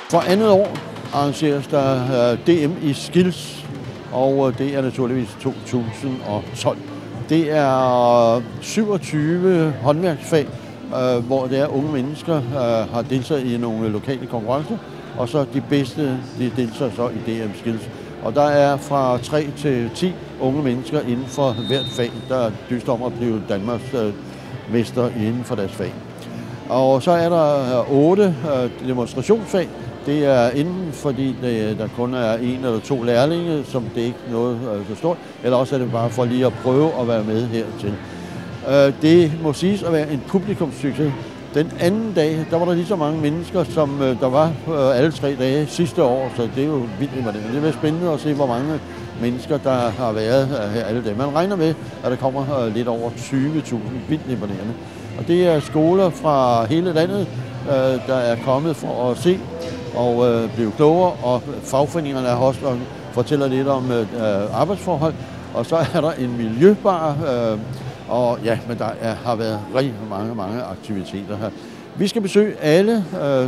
For andet år arrangeres der DM i Skills, og det er naturligvis 2012. Det er 27 håndværksfag, hvor det er unge mennesker har deltaget i nogle lokale konkurrencer, og så de bedste de deltager så i DM Skills. Og der er fra 3 til 10 unge mennesker inden for hvert fag, der dyster om at blive Danmarks mester inden for deres fag. Og så er der 8 demonstrationsfag. Det er inden, fordi der kun er 1 eller 2 lærlinge, som det ikke er noget så stort, eller også er det bare for lige at prøve at være med hertil. Det må siges at være en publikumssucces. Den anden dag, der var der lige så mange mennesker, som der var alle 3 dage sidste år, så det er jo vildt imponerende. Det bliver spændende at se, hvor mange mennesker, der har været her alle dage. Man regner med, at der kommer lidt over 20.000, vildt imponerende. Og det er skoler fra hele landet, der er kommet for at se og blive klogere, og fagforeningerne er også fortæller lidt om arbejdsforhold. Og så er der en miljøbar, og ja, men der har været rigtig mange aktiviteter her. Vi skal besøge alle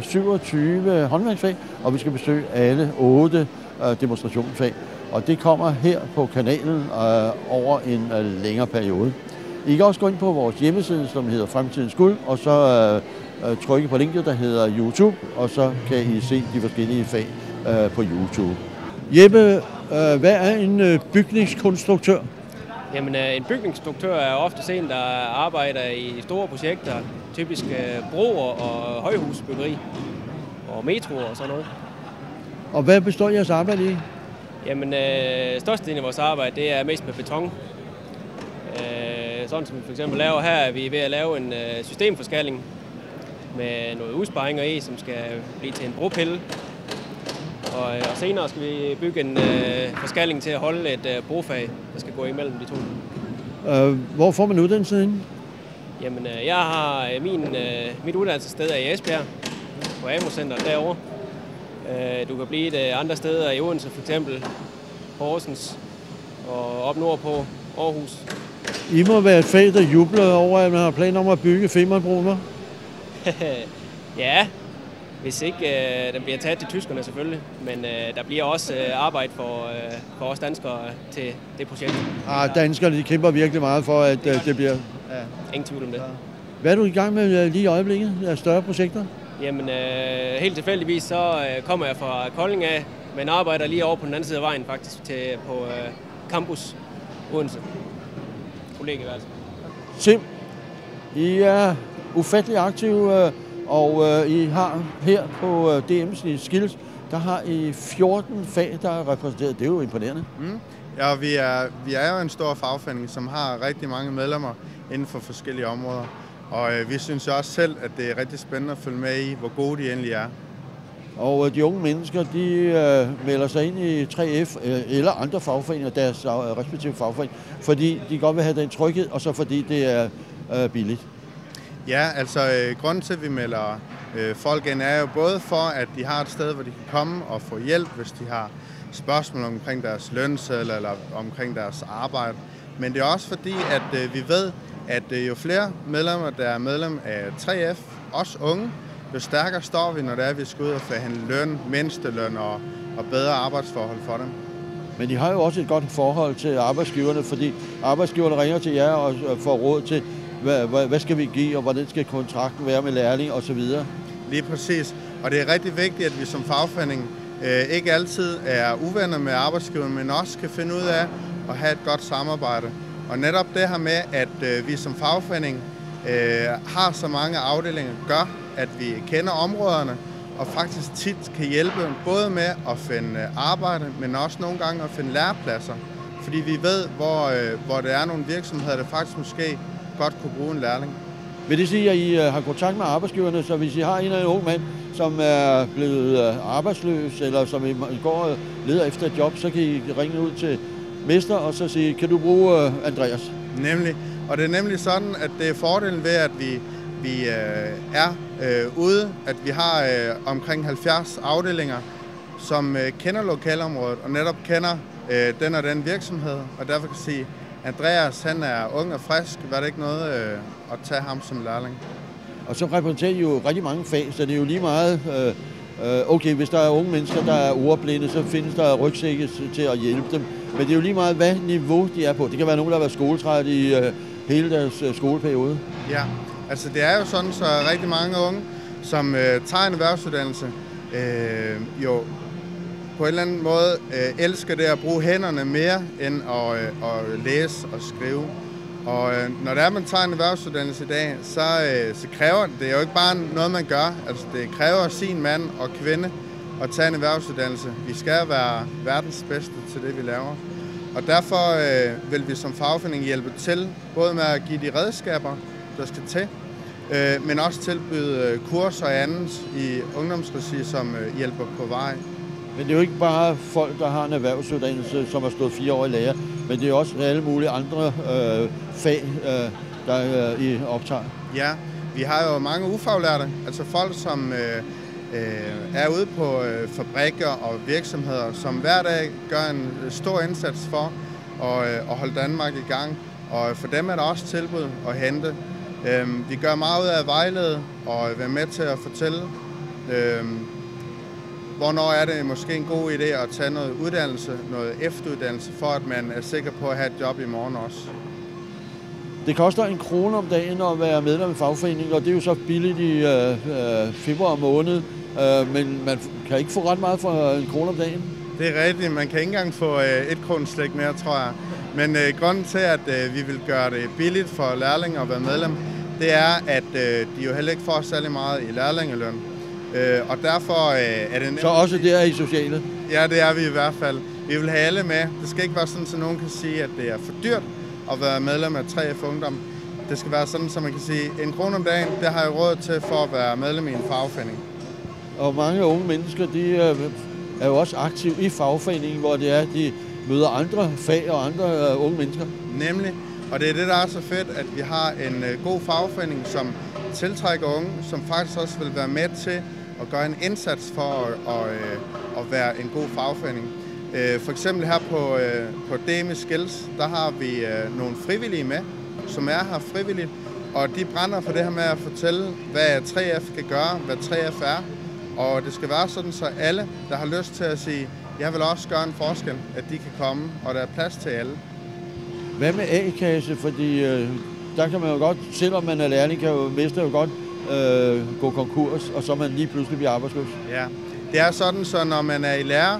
27 håndværksfag, og vi skal besøge alle 8 demonstrationsfag. Og det kommer her på kanalen over en længere periode. I kan også gå ind på vores hjemmeside, som hedder Fremtidens Guld, og så trykke på linket, der hedder YouTube, og så kan I se de forskellige fag på YouTube. Jeppe, hvad er en bygningskonstruktør? Jamen, en bygningskonstruktør er ofte en, der arbejder i store projekter, typisk broer og højhusbyggeri og metroer og sådan noget. Og hvad består jeres arbejde i? Jamen, størstedelen af vores arbejde, det er mest med beton. Sådan som vi for eksempel laver her, er vi ved at lave en systemforskalling med noget udsparinger i, som skal blive til en bropille. Og senere skal vi bygge en forskalling til at holde et brofag, der skal gå imellem de to. Hvor får man uddannelsen henne? Jamen, jeg har mit uddannelsessted er i Esbjerg, på AMO-centret derovre. Du kan blive det andre steder i Odense, for eksempel Horsens og op nordpå Aarhus. I må være et fag, der jubler over, at man har planer om at bygge Femernbroen. Ja, hvis ikke den bliver taget til tyskerne selvfølgelig, men der bliver også arbejde for os danskere til det projekt. Danskerne de kæmper virkelig meget for, at det bliver... Ja. Ingen tvivl om det. Hvad er du i gang med lige i øjeblikket af større projekter? Jamen, helt tilfældigvis så kommer jeg fra Kolding af, men arbejder lige over på den anden side af vejen faktisk, på campus Odense. Kollegieværelse. Sim, I er ufattelig aktive, og I har her på DM's Skills, der har I 14 fag, der er repræsenteret. Det er jo imponerende. Ja, vi er jo en stor fagforening, som har rigtig mange medlemmer inden for forskellige områder. Og vi synes også selv, at det er rigtig spændende at følge med i, hvor gode de egentlig er. Og de unge mennesker, de melder sig ind i 3F eller andre fagforeninger, deres respektive fagforeninger, fordi de godt vil have den tryghed, og så fordi det er billigt. Ja, altså grunden til, at vi melder folk ind, er jo både for, at de har et sted, hvor de kan komme og få hjælp, hvis de har spørgsmål omkring deres lønseddel eller omkring deres arbejde. Men det er også fordi, at vi ved, at jo flere medlemmer, der er medlem af 3F, også unge, jo stærkere står vi, når det er, at vi skal ud og forhandle løn, mindsteløn og bedre arbejdsforhold for dem. Men de har jo også et godt forhold til arbejdsgiverne, fordi arbejdsgiverne ringer til jer og får råd til, hvad skal vi give, og hvordan skal kontrakten være med lærling osv. Lige præcis. Og det er rigtig vigtigt, at vi som fagforening ikke altid er uvenner med arbejdsgiverne, men også kan finde ud af at have et godt samarbejde. Og netop det her med, at vi som fagforening har så mange afdelinger, gør, at vi kender områderne og faktisk tit kan hjælpe både med at finde arbejde, men også nogle gange at finde lærepladser. Fordi vi ved, hvor det er nogle virksomheder, der faktisk måske godt kunne bruge en lærling. Vil det sige, at I har kontakt med arbejdsgiverne, så hvis I har en ung mand, som er blevet arbejdsløs, eller som i går og leder efter et job, så kan I ringe ud til mester og så sige, kan du bruge Andreas? Nemlig. Og det er nemlig sådan, at det er fordelen ved, at vi er ude, at vi har omkring 70 afdelinger, som kender lokalområdet og netop kender den og den virksomhed, og derfor kan sige, Andreas, han er ung og frisk, var det ikke noget at tage ham som lærling. Og så repræsenterer I jo rigtig mange fag, så det er jo lige meget, Okay, hvis der er unge mennesker, der er ordblinde, så findes der rygsække til at hjælpe dem. Men det er jo lige meget, hvad niveau de er på. Det kan være nogen, der har været skoletræt i hele deres skoleperiode. Ja, altså det er jo sådan, så rigtig mange unge, som tager en erhvervsuddannelse, jo på en eller anden måde elsker det at bruge hænderne mere end at læse og skrive. Og når det er, man tager en erhvervsuddannelse i dag, så kræver det er jo ikke bare noget, man gør. Altså det kræver sin mand og kvinde at tage en erhvervsuddannelse. Vi skal være verdens bedste til det, vi laver. Og derfor vil vi som fagforening hjælpe til, både med at give de redskaber, der skal til, men også tilbyde kurser og andet i ungdomsregi, som hjælper på vej. Men det er jo ikke bare folk, der har en erhvervsuddannelse, som har stået 4 år i lære, men det er også alle mulige andre fag, der I optager. Ja, vi har jo mange ufaglærte, altså folk, som er ude på fabrikker og virksomheder, som hver dag gør en stor indsats for at holde Danmark i gang. Og for dem er der også tilbud at hente. Vi gør meget ud af at vejlede og være med til at fortælle, hvornår er det måske en god idé at tage noget uddannelse, noget efteruddannelse, for at man er sikker på at have et job i morgen også. Det koster 1 krone om dagen at være medlem i fagforeningen, og det er jo så billigt i februar måned, men man kan ikke få ret meget for 1 krone om dagen. Det er rigtigt. Man kan ikke engang få 1 kroneslæg mere, tror jeg. Men grunden til, at vi vil gøre det billigt for lærlinge at være medlem, det er, at de jo heller ikke får særlig meget i lærlingeløn. Og derfor er det nemt. Så også det er I sociale? Ja, det er vi i hvert fald. Vi vil have alle med. Det skal ikke være sådan, at nogen kan sige, at det er for dyrt at være medlem af 3F Ungdom. Det skal være sådan, så man kan sige, 1 krone om dagen, det har jeg råd til for at være medlem i en fagforening. Og mange unge mennesker, de er jo også aktive i fagforeningen, hvor det er, de møder andre fag og andre unge mennesker. Nemlig. Og det er det, der er så fedt, at vi har en god fagforening, som tiltrækker unge, som faktisk også vil være med til at gøre en indsats for at være en god fagforening. For eksempel her på DM i Skills, der har vi nogle frivillige med, som er her frivilligt, og de brænder for det her med at fortælle, hvad 3F kan gøre, hvad 3F er. Og det skal være sådan, så alle, der har lyst til at sige, jeg vil også gøre en forskel, at de kan komme, og der er plads til alle. Hvad med A-kasse? Fordi der kan man jo godt, selvom man er lærling, kan jo miste jo godt gå konkurs, og så man lige pludselig bliver arbejdsløs. Ja, det er sådan, så når man er i lære,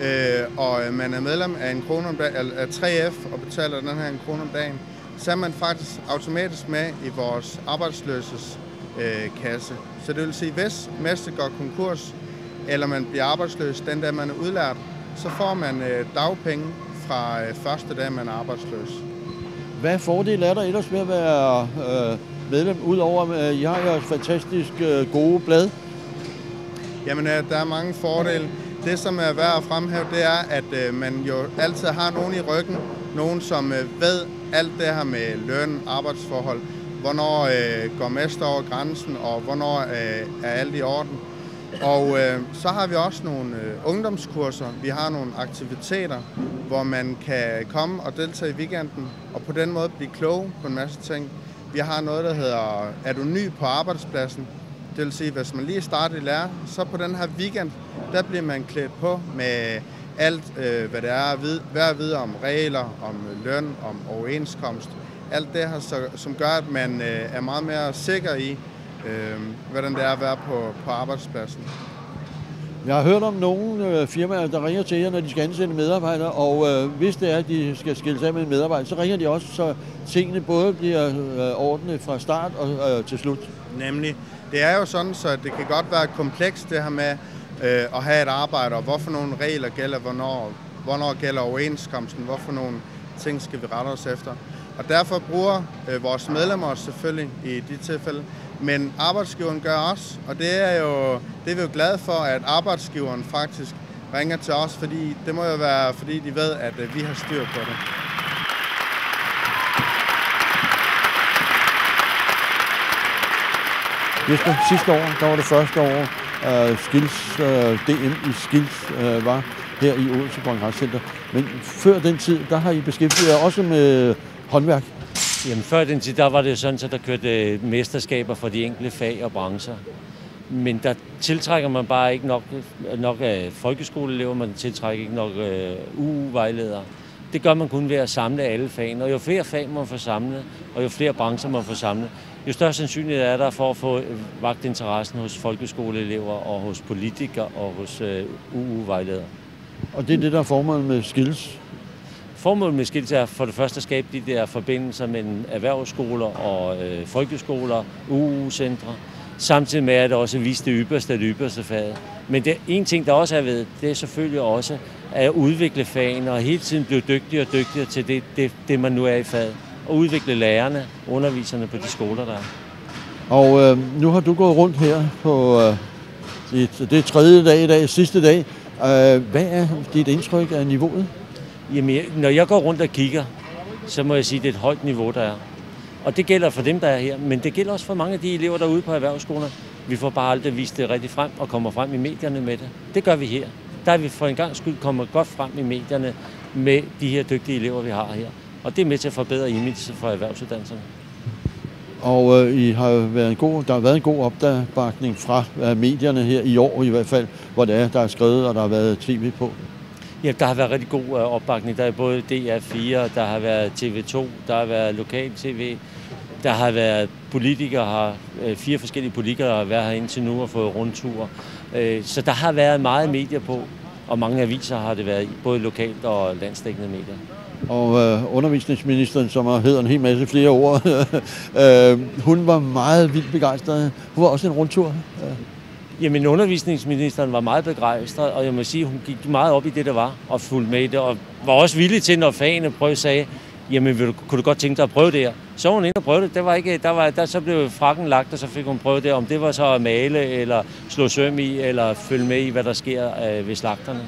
og man er medlem af en krone af 3F og betaler den her 1 krone om dagen, så er man faktisk automatisk med i vores arbejdsløses kasse. Så det vil sige, hvis mester går konkurs, eller man bliver arbejdsløs den dag, man er udlært, så får man dagpenge fra første dag, man er arbejdsløs. Hvad fordel er der ellers med at være medlem, udover at I har jeres fantastisk gode blad? Jamen, der er mange fordele. Det, som er værd at fremhæve, det er, at man jo altid har nogen i ryggen. Nogen, som ved alt det her med løn, arbejdsforhold. Hvornår går mester over grænsen, og hvornår er alt i orden. Og så har vi også nogle ungdomskurser. Vi har nogle aktiviteter, hvor man kan komme og deltage i weekenden, og på den måde blive klog på en masse ting. Vi har noget, der hedder, er du ny på arbejdspladsen? Det vil sige, hvis man lige starter i lære, så på den her weekend, der bliver man klædt på med alt, hvad det er at vide om regler, om løn, om overenskomst. Alt det her, som gør, at man er meget mere sikker i, hvordan det er at være på arbejdspladsen. Jeg har hørt om nogle firmaer, der ringer til jer, når de skal ansætte medarbejdere, og hvis det er, at de skal skille sig med en medarbejder, så ringer de også, så tingene både bliver ordnet fra start og til slut. Nemlig. Det er jo sådan, så det kan godt være komplekst det her med at have et arbejde, og hvorfor nogle regler gælder, hvornår gælder overenskomsten, hvorfor nogle ting skal vi rette os efter. Og derfor bruger vores medlemmer selvfølgelig i de tilfælde, men arbejdsgiveren gør også, og det er vi jo glade for, at arbejdsgiveren faktisk ringer til os, fordi det må jo være, fordi de ved, at vi har styr på det. Sidste år, der var det første år, Skills, DM i Skills var her i Odense Kongresscenter. Men før den tid, der har I beskæftiget jer også med håndværk? Jamen før den tid, der var det sådan, at der kørte mesterskaber for de enkelte fag og brancher. Men der tiltrækker man bare ikke nok af folkeskoleelever, man tiltrækker ikke nok UU-vejledere. Det gør man kun ved at samle alle fagene, og jo flere fag man får samlet, og jo flere brancher man får samlet, jo større sandsynlighed er der for at få vakt interessen hos folkeskoleelever og hos politikere og hos UU-vejledere. Og det er det, der er formålet med Skills? Formålet med Skills er for det første at skabe de der forbindelser mellem erhvervsskoler og folkeskoler, UU-centre, samtidig med at også vise det ypperste faget. Men det en ting, der også er ved, det er selvfølgelig også at udvikle fagene og hele tiden blive dygtigere og dygtigere til det man nu er i faget. Og udvikle lærerne, underviserne på de skoler, der er. Og nu har du gået rundt her på det er tredje dag i dag, sidste dag. Hvad er dit indtryk af niveauet? Jamen, når jeg går rundt og kigger, så må jeg sige, at det er et højt niveau, der er. Og det gælder for dem, der er her, men det gælder også for mange af de elever, der er ude på erhvervsskoler. Vi får bare aldrig vist det rigtig frem og kommer frem i medierne med det. Det gør vi her. Der er vi for en gang skyld kommet godt frem i medierne med de her dygtige elever, vi har her. Og det er med til at forbedre image for erhvervsuddannelserne. Og der har været en god opbakning fra medierne her i år i hvert fald, hvor det er, der er skrevet, og der har været tv på. Ja, der har været rigtig god opbakning. Der er både DR4, der har været TV2, der har været lokal tv, der har været politikere, 4 forskellige politikere har været her indtil nu og fået rundture. Så der har været meget medier på, og mange aviser har det været, både lokalt og landsdækkende medier. Og undervisningsministeren, som har hedder en hel masse flere ord, hun var meget vildt begejstret. Hun var også en rundtur. Jamen, undervisningsministeren var meget begejstret, og jeg må sige, hun gik meget op i det, der var, og fulgte med i det, og var også villig til, når fagene sagde, jamen, kunne du godt tænke dig at prøve det her? Så hun ind og prøvede det. Det var ikke, så blev frakken lagt, og så fik hun prøvet det, om det var så at male, eller slå søm i, eller følge med i, hvad der sker ved slagterne.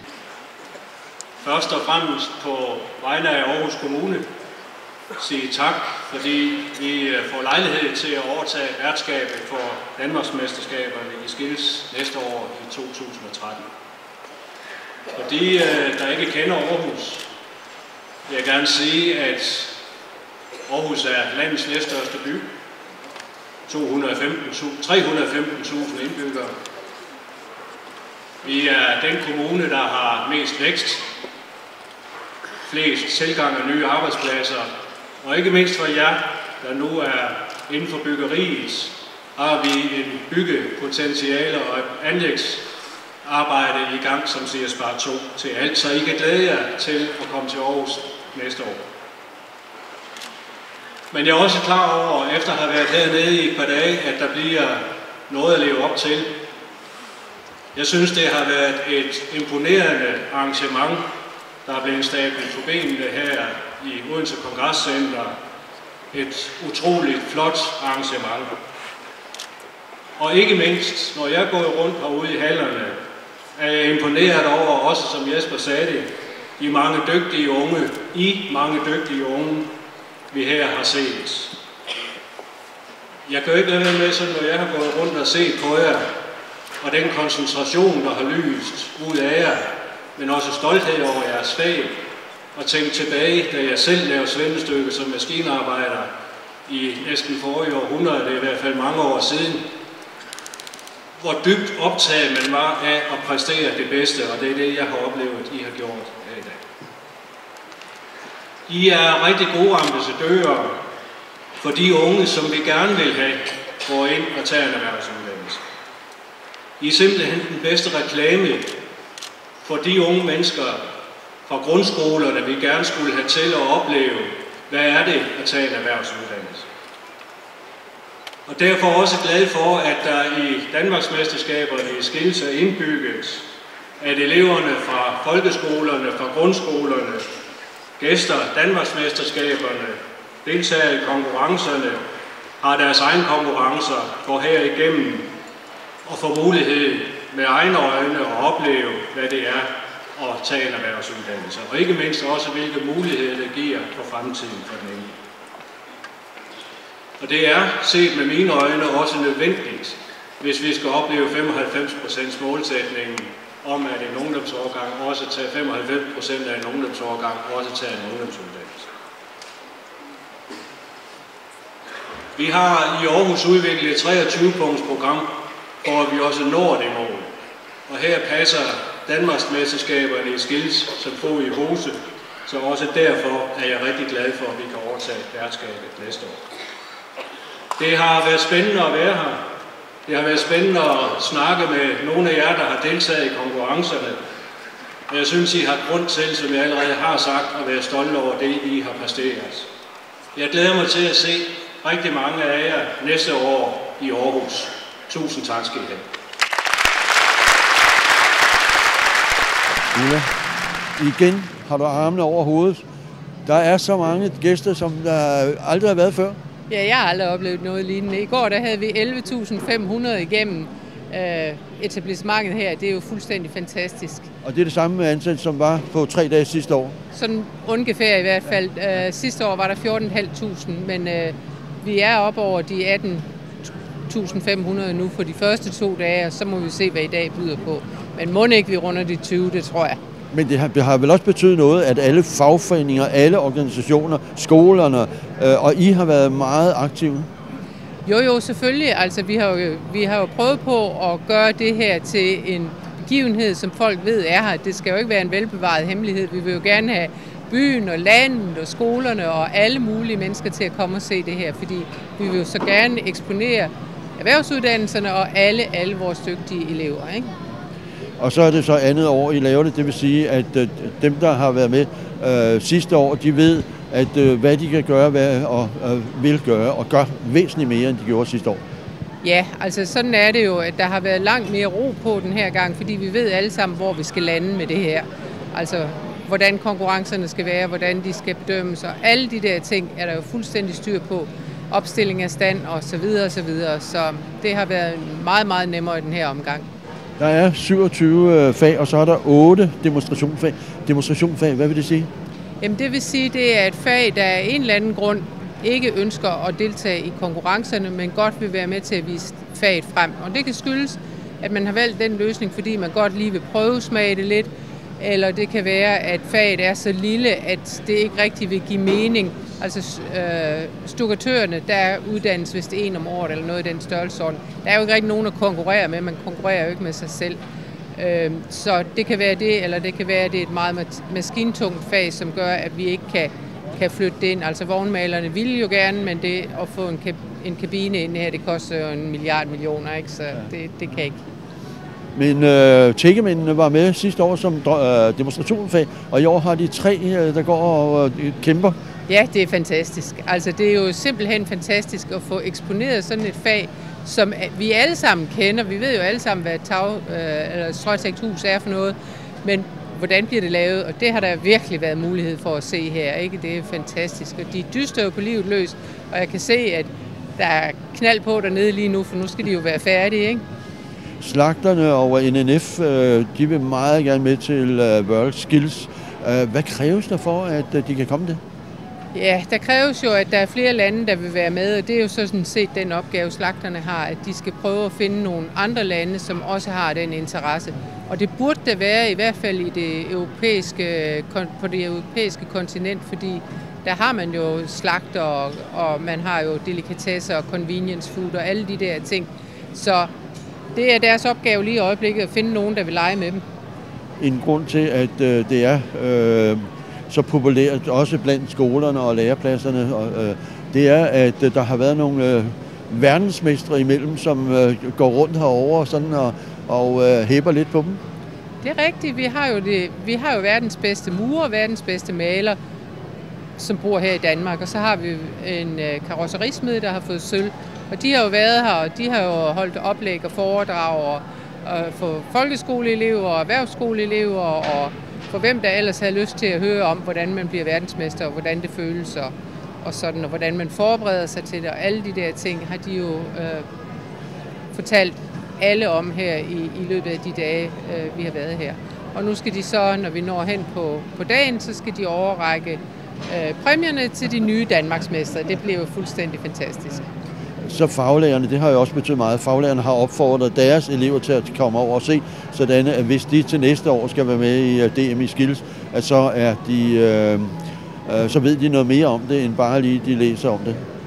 Først og fremmest på vegne af Aarhus Kommune sige tak, fordi vi får lejlighed til at overtage værtskabet for Danmarksmesterskaberne i Skills næste år i 2013. For de, der ikke kender Aarhus, vil jeg gerne sige, at Aarhus er landets næststørste by. 315.000 indbyggere. Vi er den kommune, der har mest vækst, flest tilgang af nye arbejdspladser, og ikke mindst for jer, der nu er inden for byggeriet, har vi en byggepotentiale og et anlægsarbejde i gang, som siger Spar 2 til alt, så I kan glæde jer til at komme til Aarhus næste år. Men jeg er også klar over, efter at have været hernede i et par dage, at der bliver noget at leve op til. Jeg synes, det har været et imponerende arrangement, der er blevet stablet på benene her i Odense Kongresscenter. Et utroligt flot arrangement. Og ikke mindst, når jeg går rundt herude i hallerne, er jeg imponeret over, også som Jesper sagde det, de mange dygtige unge, vi her har set. Jeg kan jo ikke lade være med, sådan, når jeg har gået rundt og set på jer, og den koncentration, der har lyst ud af jer, men også stolthed over jeres fag, og tænke tilbage, da jeg selv lavede svendestykke som maskinarbejder i næsten forrige århundrede, det er i hvert fald mange år siden, hvor dybt optaget man var af at præstere det bedste, og det er det, jeg har oplevet, I har gjort her i dag. I er rigtig gode ambassadører for de unge, som vi gerne vil have, går ind og tager en erhvervsuddannelse. I er simpelthen den bedste reklame for de unge mennesker fra grundskolerne, vi gerne skulle have til at opleve, hvad er det at tage en erhvervsuddannelse. Og derfor også glad for, at der i Danmarksmesterskaberne i Skills er indbygget, at eleverne fra folkeskolerne, fra grundskolerne, gæster Danmarksmesterskaberne, deltager i konkurrencerne, har deres egne konkurrencer, går herigennem og får mulighed med egne øjne at opleve, hvad det er at tage en erhvervsuddannelse. Og ikke mindst også, hvilke muligheder det giver for fremtiden for den enkelte. Og det er, set med mine øjne, også nødvendigt, hvis vi skal opleve 95% målsætningen om, at en ungdomsårgang også tager 95% af en ungdomsårgang også tager en ungdomsuddannelse. Vi har i Aarhus udviklet et 23-punktsprogram for at vi også når det mål. Og her passer Danmarksmesterskaberne i skills som fod i hose, så også derfor er jeg rigtig glad for, at vi kan overtage værtskabet næste år. Det har været spændende at være her. Det har været spændende at snakke med nogle af jer, der har deltaget i konkurrencerne. Og jeg synes, I har grund til, som jeg allerede har sagt, at være stolte over det, I har præsteret. Jeg glæder mig til at se rigtig mange af jer næste år i Aarhus. Tusind tak skal I have. Ulla, igen har du armene over hovedet. Der er så mange gæster, som der aldrig har været før. Ja, jeg har aldrig oplevet noget lignende. I går der havde vi 11.500 igennem etablissementet her. Det er jo fuldstændig fantastisk. Og det er det samme antal, som var på 3 dage sidste år? Sådan ungefær i hvert fald. Sidste år var der 14.500, men vi er op over de 18.500 nu for de første 2 dage, og så må vi se, hvad i dag byder på. Men må ikke vi runder de 20, det tror jeg. Men det har vel også betydet noget, at alle fagforeninger, alle organisationer, skolerne og I har været meget aktive? Jo, selvfølgelig. Altså, vi har jo prøvet på at gøre det her til en begivenhed, som folk ved er her. Det skal jo ikke være en velbevaret hemmelighed. Vi vil jo gerne have byen og landet og skolerne og alle mulige mennesker til at komme og se det her, fordi vi vil jo så gerne eksponere erhvervsuddannelserne og alle vores dygtige elever, ikke? Og så er det så andet år, I laver det. Det vil sige, at dem, der har været med sidste år, de ved, at hvad de kan gøre og vil gøre, og gør væsentligt mere, end de gjorde sidste år. Ja, altså sådan er det jo, at der har været langt mere ro på den her gang, fordi vi ved alle sammen, hvor vi skal lande med det her. Altså, hvordan konkurrencerne skal være, hvordan de skal bedømmes, og alle de der ting er der jo fuldstændig styr på. Opstilling af stand og så videre og så videre. Så det har været meget, meget nemmere i den her omgang. Der er 27 fag, og så er der 8 demonstrationsfag. Demonstrationsfag, hvad vil det sige? Jamen det vil sige, det er et fag, der af en eller anden grund ikke ønsker at deltage i konkurrencerne, men godt vil være med til at vise faget frem. Og det kan skyldes, at man har valgt den løsning, fordi man godt lige vil prøvesmage det lidt, eller det kan være, at faget er så lille, at det ikke rigtig vil give mening. Altså stukkatørerne, der uddannes vist 1 om året eller noget i den størrelsesorden. Der er jo ikke rigtig nogen at konkurrere med, man konkurrerer jo ikke med sig selv. Så det kan være det, eller det kan være, at det er et meget maskintungt fag, som gør, at vi ikke kan flytte det ind. Altså vognmalerne vil jo gerne, men det at få en kabine ind her, det koster jo 1 milliard millioner, ikke? Så det kan ikke. Men tækkemændene var med sidste år som demonstrationsfag, og i år har de 3, der går og kæmper. Ja, det er fantastisk. Altså, det er jo simpelthen fantastisk at få eksponeret sådan et fag, som vi alle sammen kender. Vi ved jo alle sammen, hvad et stråtægthus er for noget, men hvordan bliver det lavet? Og det har der virkelig været mulighed for at se her, ikke? Det er fantastisk, og de dyster jo på livet løs, og jeg kan se, at der er knald på dernede lige nu, for nu skal de jo være færdige, ikke? Slagterne og NNF, de vil meget gerne med til World Skills. Hvad kræves der for, at de kan komme det? Ja, der kræves jo, at der er flere lande, der vil være med, og det er jo sådan set den opgave, slagterne har, at de skal prøve at finde nogle andre lande, som også har den interesse. Og det burde der være, i hvert fald på det europæiske kontinent, fordi der har man jo slagter, og man har jo delikatesser og convenience food og alle de der ting. Så det er deres opgave lige i øjeblikket at finde nogen, der vil lege med dem. En grund til, at det er så populært, også blandt skolerne og lærepladserne, det er, at der har været nogle verdensmestre imellem, som går rundt herovre sådan og hæpper lidt på dem. Det er rigtigt. Vi har jo verdens bedste murer, verdens bedste maler, som bor her i Danmark, og så har vi en karrosserismed, der har fået sølv. Og de har jo været her, og de har jo holdt oplæg og foredrag for folkeskoleelever og erhvervsskoleelever, og for hvem der ellers havde lyst til at høre om, hvordan man bliver verdensmester, og hvordan det føles, og sådan, og hvordan man forbereder sig til det, og alle de der ting har de jo fortalt alle om her i løbet af de dage, vi har været her. Og nu skal de så, når vi når hen på dagen, så skal de overrække præmierne til de nye Danmarksmestre. Det bliver jo fuldstændig fantastisk. Så faglærerne, det har jo også betydet meget. Faglærerne har opfordret deres elever til at komme over og se, sådan at hvis de til næste år skal være med i DM i Skills, at så ved de noget mere om det, end bare lige de læser om det.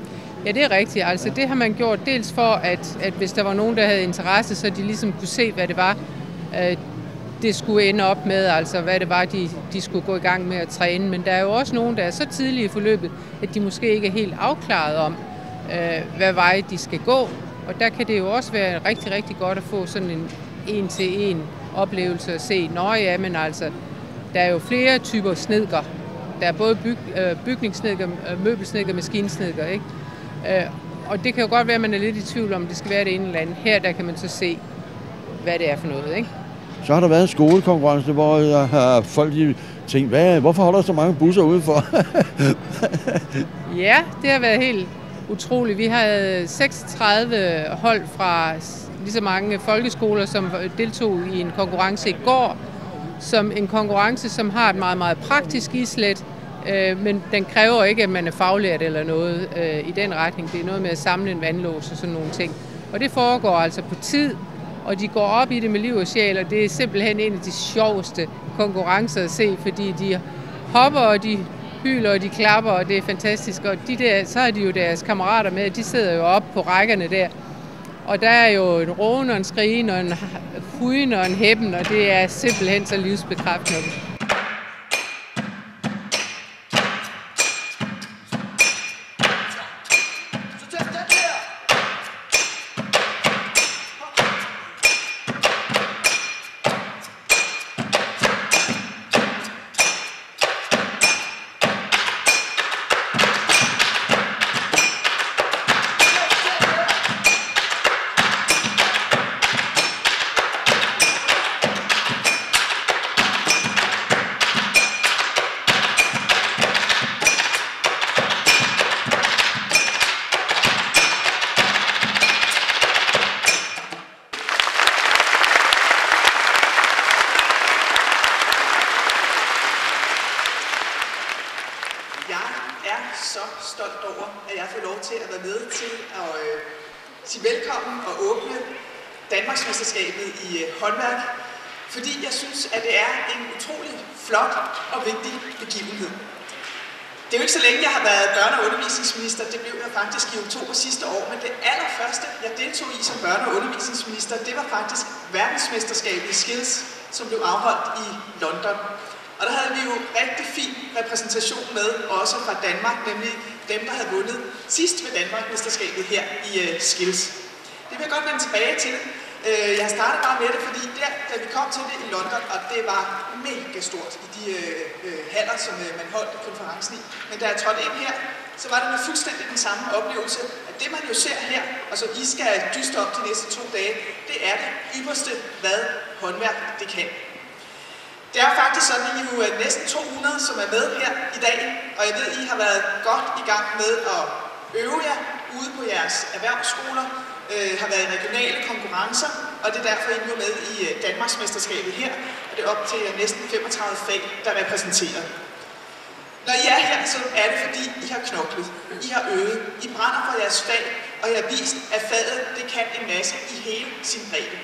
Ja, det er rigtigt. Altså, det har man gjort dels for, at hvis der var nogen, der havde interesse, så de ligesom kunne se, hvad det var, det skulle ende op med, altså hvad det var, de skulle gå i gang med at træne. Men der er jo også nogen, der er så tidlige i forløbet, at de måske ikke er helt afklaret om, hvad vej de skal gå. Og der kan det jo også være rigtig, rigtig godt at få sådan en til en oplevelse at se, men altså, der er jo flere typer snedker. Der er både bygningssnedker, møbelsnedker, maskinsnedker, ikke? Og det kan jo godt være, at man er lidt i tvivl om, det skal være det ene eller andet. Her der kan man så se, hvad det er for noget, ikke? Så har der været en skolekonkurrence, hvor folk tænkte, hvorfor holder der så mange busser udenfor? Ja, det har været helt utroligt. Vi havde 36 hold fra lige så mange folkeskoler, som deltog i en konkurrence i går. Som en konkurrence, som har et meget, meget praktisk islet, men den kræver ikke, at man er faglært eller noget i den retning. Det er noget med at samle en vandlås og sådan nogle ting. Og det foregår altså på tid, og de går op i det med liv og sjæl, og det er simpelthen en af de sjoveste konkurrencer at se, fordi de hopper, og de hyler, og de klapper, og det er fantastisk. Og så har de jo deres kammerater med, de sidder jo op på rækkerne der. Og der er jo en råben og en skrigen og en hujen og en hæppen, og det er simpelthen så livsbekræftende. Danmarksmesterskabet i håndværk, fordi jeg synes, at det er en utrolig flot og vigtig begivenhed. Det er jo ikke så længe, jeg har været børne- og undervisningsminister. Det blev jeg faktisk i oktober sidste år, men det allerførste, jeg deltog i som børne- og undervisningsminister, det var faktisk verdensmesterskabet i skills, som blev afholdt i London. Og der havde vi jo rigtig fin repræsentation med, også fra Danmark, nemlig dem, der havde vundet sidst ved Danmarksmesterskabet her i skills. Det vil jeg godt vende tilbage til. Jeg startede bare med det, fordi da vi kom til det i London, og det var mega stort i de haller, som man holdt konferencen i. Men da jeg trådte ind her, så var det med fuldstændig den samme oplevelse, at det man jo ser her, og som I skal dyste op de næste 2 dage, det er det ypperste, hvad håndværk det kan. Det er faktisk sådan, at I jo er næsten 200, som er med her i dag, og jeg ved, at I har været godt i gang med at øve jer ude på jeres erhvervsskoler, har været i regionale konkurrencer, og det er derfor, I nu er med i Danmarksmesterskabet her, og det er op til næsten 35 fag, der repræsenterer. Når I er her, så er det fordi, I har knoklet, I har øvet, I brænder for jeres fag, og I har vist, at faget det kan en masse i hele sin bredde.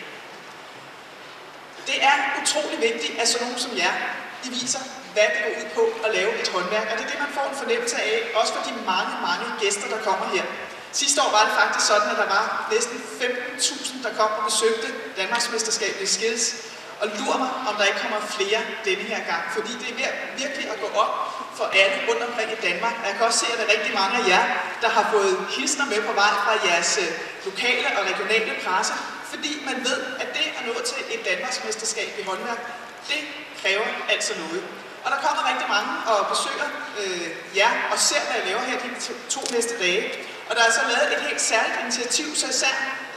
Det er utrolig vigtigt, at sådan nogen som jer, I viser, hvad det går ud på at lave et håndværk, og det er det, man får en fornemmelse af, også for de mange, mange gæster, der kommer her. Sidste år var det faktisk sådan, at der var næsten 15.000, der kom og besøgte Danmarksmesterskabet i skills. Og lurer mig, om der ikke kommer flere denne her gang, fordi det er ved virkelig at gå op for alle rundt omkring i Danmark. Og jeg kan også se, at der er rigtig mange af jer, der har fået hilsner med på vej fra jeres lokale og regionale presse, fordi man ved, at det at nå til et Danmarksmesterskab i håndværk, det kræver altså noget. Og der kommer rigtig mange og besøger jer og ser, hvad jeg laver her de 2 næste dage. Og der er så lavet et helt særligt initiativ, så især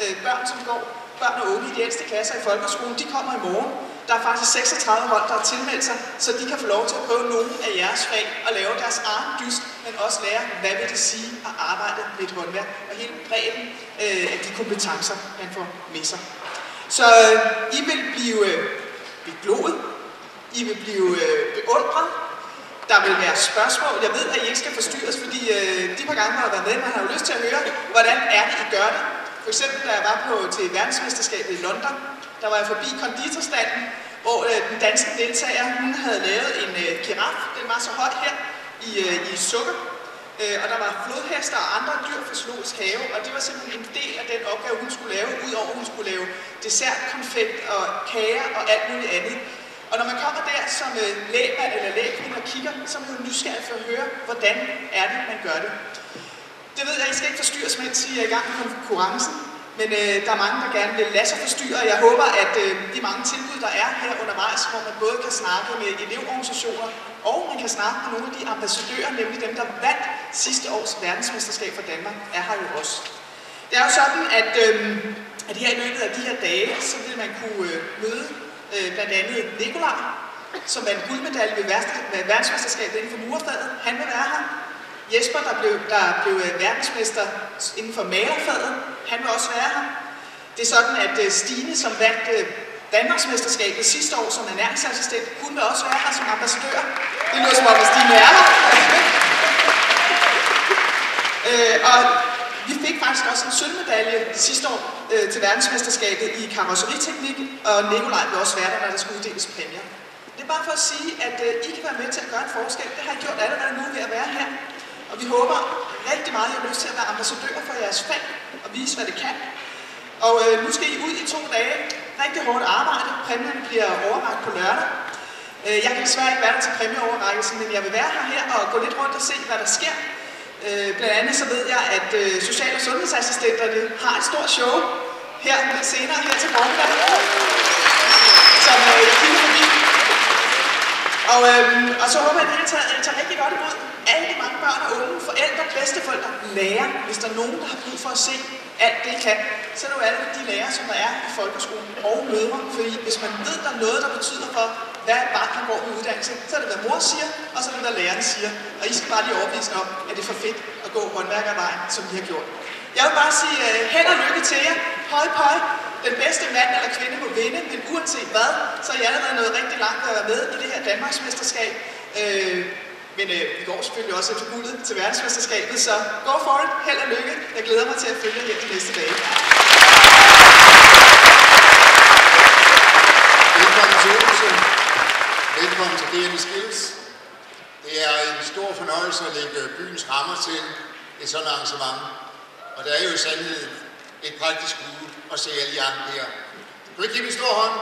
børn og unge i de ældste klasser i folkeskolen, de kommer i morgen. Der er faktisk 36 hold, der har tilmeldt sig, så de kan få lov til at prøve nogle af jeres fag og lave deres egen dyst, men også lære, hvad vil det sige at arbejde med et håndværk og hele bredden af de kompetencer, man får med sig. Så I vil blive begloet, I vil blive beundret. Der vil være spørgsmål. Jeg ved, at I ikke skal forstyrres, fordi de par gange, der har været med, man har jo lyst til at høre, hvordan er det, I gør det. For eksempel, da jeg var til verdensmesterskabet i London, der var jeg forbi konditorstanden, hvor den danske deltager, hun havde lavet en giraf. Den var så høj her i sukker. og der var flodhester og andre dyr fra Zoologisk Have, og det var simpelthen en del af den opgave, hun skulle lave, udover at hun skulle lave dessert, konfekt og kager og alt muligt andet. Og når man kommer der som lægmand eller lægkvinde og kigger, så er man jo nysgerrig for at høre, hvordan er det, man gør det. Det ved jeg, I skal ikke forstyrres, mens I er i gang med konkurrencen, men der er mange, der gerne vil lade sig forstyrre, og jeg håber, at de mange tilbud, der er her undervejs, hvor man både kan snakke med elevorganisationer, og man kan snakke med nogle af de ambassadører, nemlig dem, der vandt sidste års verdensmesterskab for Danmark, er her jo også. Det er jo sådan, at her i løbet af de her dage, så vil man kunne møde blandt andet Nikolaj, som vandt guldmedalje ved verdensmesterskabet inden for murerfaget. Han vil være her. Jesper, der blev verdensmester inden for malerfaget, han vil også være her. Det er sådan, at Stine, som vandt Danmarksmesterskabet sidste år som ernæringsassistent, hun vil også være her som ambassadør. Det lyder som om, at Stine er her. Og vi fik faktisk også en sølvmedalje sidste år til verdensmesterskabet i karrosseriteknik, og Nikolaj vil også være der, når der skal uddeles præmier. Det er bare for at sige, at I kan være med til at gøre en forskel. Det har I gjort allerede nu ved at være her. Og vi håber rigtig meget, at I har lyst til at være ambassadører for jeres fag og vise, hvad det kan. Og nu skal I ud i 2 dage. Rigtig hårdt arbejde. Præmierne bliver overrakt på lørdag. Jeg kan desværre ikke være der til præmieoverrækkelsen, men jeg vil være her og gå lidt rundt og se, hvad der sker. Blandt andet så ved jeg, at social- og sundhedsassistenterne har et stort show her lidt senere her til formiddag, som jeg kigger forbi. Og så håber jeg, at I tager rigtig godt imod alle de mange børn og unge, forældre, bedsteforældre, lærer, hvis der er nogen, der har brug for at se alt det, I kan. Så er det jo alle de lærere, som der er i folkeskolen og mødre. Fordi hvis man ved, der er noget, der betyder for, hvad et barn kan gå med uddannelse, så er det, hvad mor siger, og så er det, hvad læreren siger. Og I skal bare lige overbevise om, at det er for fedt at gå håndværkervejen, som vi har gjort. Jeg vil bare sige held og lykke til jer. Høj, høj. Den bedste mand eller kvinde må vinde, men uanset hvad, så er I allerede nået rigtig langt at være med i det her Danmarksmesterskab. Men vi går selvfølgelig også efter guldet til verdensmesterskabet, så go for it. Held og lykke. Jeg glæder mig til at følge jer de næste dage. Velkommen til Odense. Velkommen til DM Skills. Det er en stor fornøjelse at lægge byens rammer til et sådan arrangement. Og der er jo i sandhed et praktisk uge at se alle jer her. Kan vi give en stor hånd?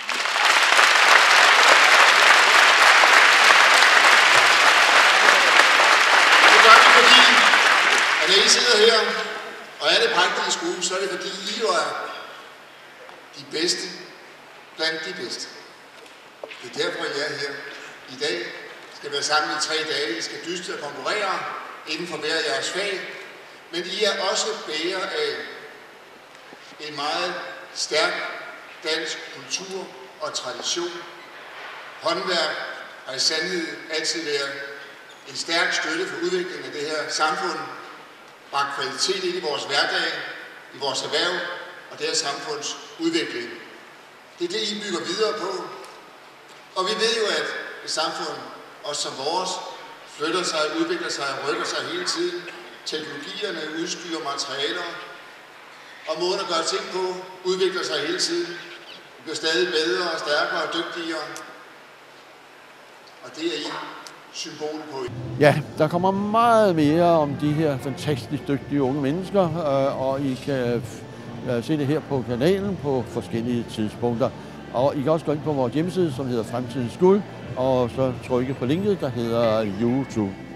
Det gør vi, fordi at når I sidder her og er det praktiske uge, så er det fordi I jo er de bedste blandt de bedste. Det er derfor, I er her i dag. I skal være sammen i 3 dage. I skal dyste og konkurrere inden for hver jeres fag. Men I er også bærere af en meget stærk dansk kultur og tradition. Håndværk har i sandhed altid været en stærk støtte for udviklingen af det her samfund, bragt kvalitet ind i vores hverdag, i vores erhverv og det her samfunds udvikling. Det er det, I bygger videre på. Og vi ved jo, at et samfund, også som vores, flytter sig, udvikler sig og rykker sig hele tiden. Teknologierne, udstyr, materialer og måden at gøre ting på udvikler sig hele tiden. Vi bliver stadig bedre og stærkere og dygtigere. Og det er I symbolet på. Ja, der kommer meget mere om de her fantastisk dygtige unge mennesker, og I kan se det her på kanalen på forskellige tidspunkter. Og I kan også gå ind på vores hjemmeside, som hedder Fremtidens Guld, og så trykke på linket, der hedder YouTube.